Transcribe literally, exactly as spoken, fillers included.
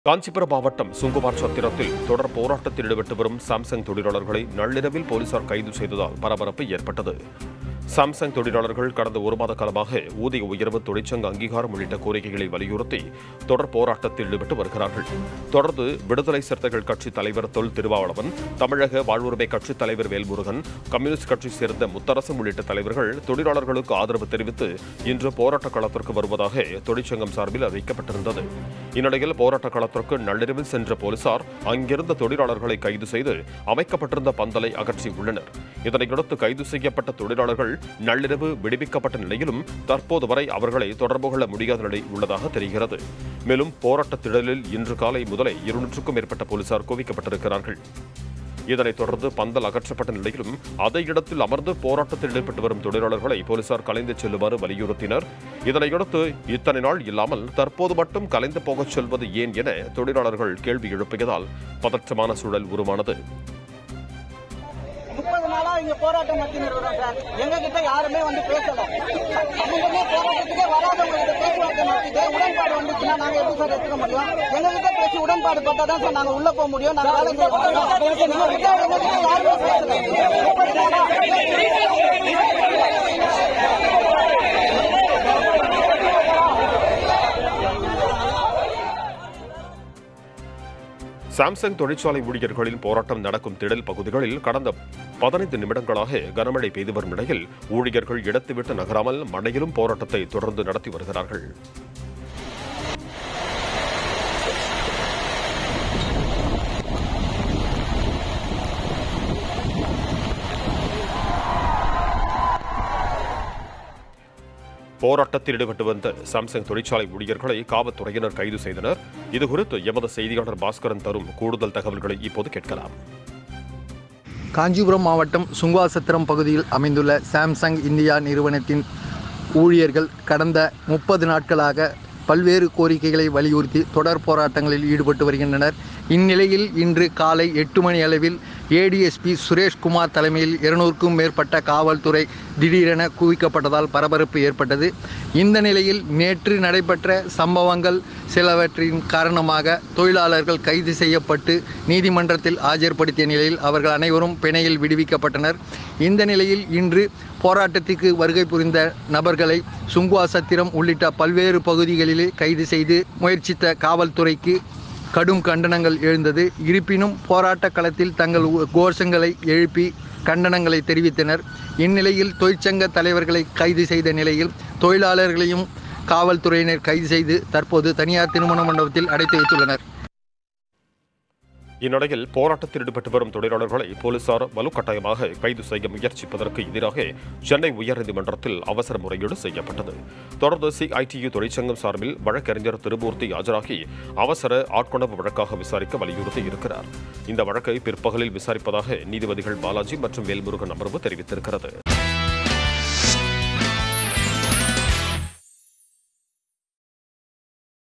காஞ்சிபுரம் மாவட்டம் சுங்குவார் சத்திரத்தில் தொடர் போராட்டத்தில் ஈடுபட்டு வரும் சாம்சங் தொழிலாளர்களை நள்ளிரவில் போலீசார் கைது செய்ததால் பரபரப்பு ஏற்பட்டது. சாம்சங் தொழிலாளர்கள் கடந்த ஒரு மாத காலமாக ஊதிய உயர்வு, தொழிற்சங்க அங்கீகாரம் உள்ளிட்ட கோரிக்கைகளை வலியுறுத்தி தொடர் போராட்டத்தில் ஈடுபட்டு வருகிறார்கள். தொடர்ந்து விடுதலை சிறுத்தைகள் கட்சித் தலைவர் தொல் திருமாவளவன், தமிழக வாழ்வுரிமை கட்சித் தலைவர் வேல்முருகன், கம்யூனிஸ்ட் கட்சி சேர்ந்த முத்தரசன் உள்ளிட்ட தலைவர்கள் தொழிலாளர்களுக்கு ஆதரவு தெரிவித்து இன்று போராட்ட களத்திற்கு வருவதாக தொழிற்சங்கம் சார்பில் அறிவிக்கப்பட்டிருந்தது. இந்நிலையில் போராட்ட களத்திற்கு நள்ளிரவில் சென்ற போலீசார் அங்கிருந்த தொழிலாளர்களை கைது செய்து அமைக்கப்பட்டிருந்த பந்தலை அகற்றியுள்ளனர். இதனையடுத்து கைது செய்யப்பட்ட தொழிலாளர்கள் நள்ளிரவு விடுவிக்கப்பட்ட நிலையிலும் தற்போது வரை அவர்களை தொடர்பு கொள்ள முடியாத நிலை உள்ளதாக தெரிகிறது. மேலும் போராட்ட திடலில் இன்று காலை முதலே இருநூற்றுக்கும் மேற்பட்ட போலீசார் குவிக்கப்பட்டிருக்கிறார்கள். இதனைத் தொடர்ந்து பந்தல் அகற்றப்பட்ட நிலையிலும் அதே இடத்தில் அமர்ந்து போராட்டத்தில் ஈடுபட்டு வரும் தொழிலாளர்களை போலீசார் கலைந்து செல்லுமாறு வலியுறுத்தினர். இதனையடுத்து இத்தனை நாள் இல்லாமல் தற்போது மட்டும் கலைந்து போகச் செல்வது ஏன் என தொழிலாளர்கள் கேள்வி எழுப்பியதால் பதற்றமான சூழல் உருவானது. முப்பது நாளா இங்க போராட்டம் நடத்தினோம் சார். எங்க கிட்ட யாருமே வந்து பேசல. சம்பந்தமே போராட்டத்துக்கே வராதவங்க பேச்சுவார்த்தை நடத்திட்டு உடன்பாடு வந்துச்சுன்னா நாங்க எப்படி சார் எடுத்துக்க முடியும்? எங்க கிட்ட பேசி உடன்பாடு பட்டாதான் சார் நாங்க உள்ள போக முடியும். நாங்க வேலை செய்ய முடியும். யாருமே பேசல. முப்பது நாளா சாம்சங் தொழிற்சாலை ஊழியர்களின் போராட்டம் நடக்கும் திடல் பகுதிகளில் கடந்த பதினைந்து நிமிடங்களாக கனமழை பெய்து வரும் நிலையில் ஊழியர்கள் இடத்தை விட்டு நகராமல் மழையிலும் போராட்டத்தை தொடர்ந்து நடத்தி வருகிறார்கள். போராட்டத்தில் ஈடுபட்டு வந்த சாம்சங் தொழிற்சாலை ஊழியர்களை காவல்துறையினர் கைது செய்தனர். இதுகுறித்து எமது செய்தியாளர் பாஸ்கரன் தரும் கூடுதல் தகவல்களை இப்போது கேட்கலாம். காஞ்சிபுரம் மாவட்டம் சுங்குவாசத்திரம் பகுதியில் அமைந்துள்ள சாம்சங் இந்தியா நிறுவனத்தின் ஊழியர்கள் கடந்த முப்பது நாட்களாக பல்வேறு கோரிக்கைகளை வலியுறுத்தி தொடர் போராட்டங்களில் ஈடுபட்டு வருகின்றனர். இந்நிலையில் இன்று காலை எட்டு மணி அளவில் ஏடிஎஸ்பி சுரேஷ்குமார் தலைமையில் இருநூறுக்கும் மேற்பட்ட காவல்துறை திடீரென குவிக்கப்பட்டதால் பரபரப்பு ஏற்பட்டது. இந்த நிலையில் நேற்று நடைபெற்ற சம்பவங்கள் சிலவற்றின் காரணமாக தொழிலாளர்கள் கைது செய்யப்பட்டு நீதிமன்றத்தில் ஆஜர்படுத்திய நிலையில் அவர்கள் அனைவரும் பிணையில் விடுவிக்கப்பட்டனர். இந்த நிலையில் இன்று போராட்டத்திற்கு வருகை புரிந்த நபர்களை சுங்குவாசத்திரம் உள்ளிட்ட பல்வேறு பகுதிகளிலே கைது செய்து முயற்சித்த காவல்துறைக்கு கடும் கண்டனங்கள் எழுந்தது. இருப்பினும் போராட்ட களத்தில் தங்கள் கோஷங்களை எழுப்பி கண்டனங்களை தெரிவித்தனர். இந்நிலையில் தொழிற்சங்க தலைவர்களை கைது செய்த நிலையில் தொழிலாளர்களையும் காவல்துறையினர் கைது செய்து தற்போது தனியார் திருமண மண்டபத்தில் அடைத்து வைத்துள்ளனர். இந்நிலையில் போராட்டத்தில் ஈடுபட்டு வரும் தொழிலாளர்களை போலீசார் வலுக்கட்டாயமாக கைது செய்ய முயற்சிப்பதற்கு எதிராக சென்னை உயர்நீதிமன்றத்தில் அவசர முறையீடு செய்யப்பட்டது. தொடர்ந்து சிஐடியு தொழிற்சங்கம் சார்பில் வழக்கறிஞர் திருமூர்த்தி ஆஜராகி அவசர ஆட்கொணர்வு வழக்காக விசாரிக்க வலியுறுத்தி இருக்கிறார். இந்த வழக்கை பிற்பகலில் விசாரிப்பதாக நீதிபதிகள் பாலாஜி மற்றும் வேல்முருகன் அமர்வு தெரிவித்திருக்கிறது.